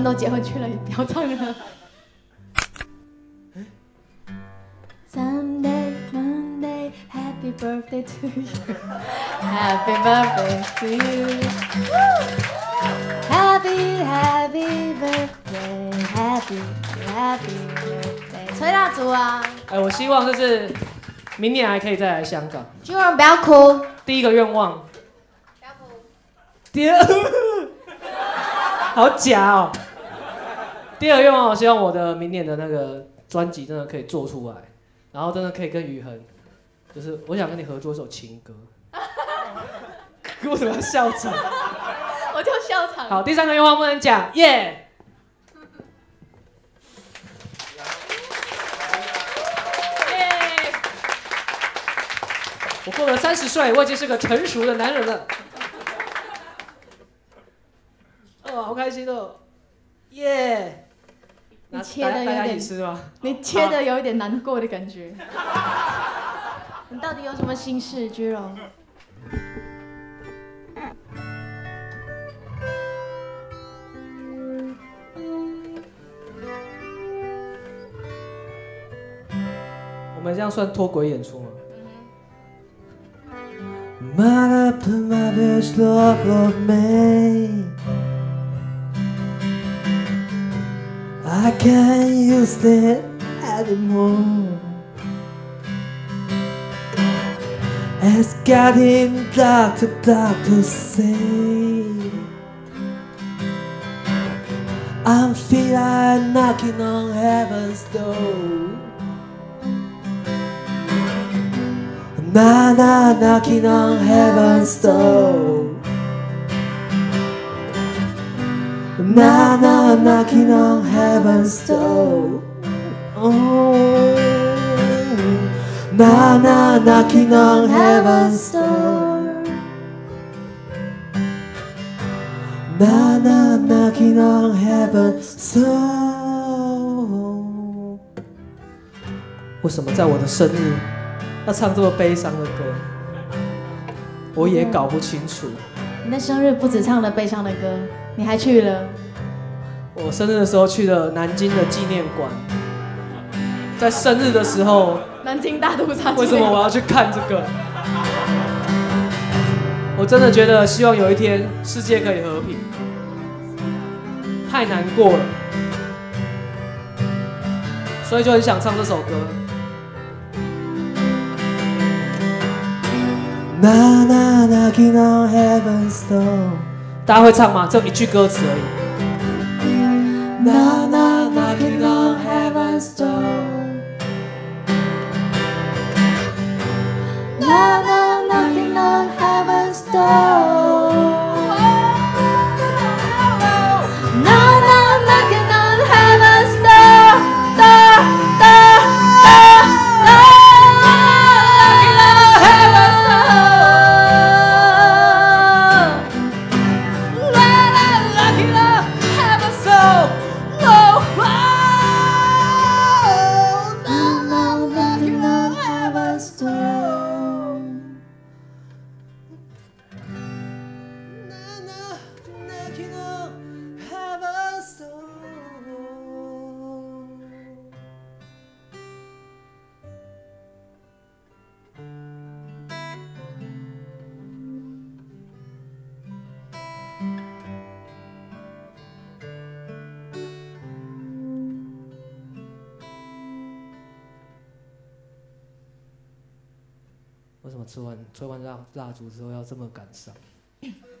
们都结婚去了，也不要唱了。Sunday, Monday, Happy birthday to you. Happy birthday to you. Happy birthday, happy birthday. 吹蜡烛啊！ 我希望就是明年还可以再来香港。 君文不要哭。 第一个愿望。 不要哭。 第二，好假哦。第二个愿望，我希望我的明年的那个专辑真的可以做出来。然后真的可以跟宇恒，就是我想跟你合作一首情歌。为什么要笑场？ 我就笑场。 好，第三个愿望不能讲，耶！我过了30岁，我已经是个成熟的男人了。好开心哦，耶！ 你切的有点，你切的有一点难过的感觉。你到底有什么心事，居荣？ 我们这样算脱轨演出吗 ？My best love of me. I can't use that anymore. It's getting dark to say. I'm feeling knocking on heaven's door. Na knocking on heaven's door. Na knocking on heaven's door. Oh, na knocking on heaven's door. Na knocking on heaven's door. 为什么在我的生日要唱这么悲伤的歌？我也搞不清楚。 你的生日不止唱了悲伤的歌，你还去了。 我生日的时候去了南京的纪念馆，在生日的时候， 南京大屠杀。 为什么我要去看这个？我真的觉得希望有一天世界可以和平，太难过了，所以就很想唱这首歌。 Na knocking on heaven's door。 大家会唱吗？只有一句歌词而已。 Na knocking on heaven's door。Na knocking on heaven's door。Na knocking on heaven's door。 为什么吹完蜡烛之后要这么感伤？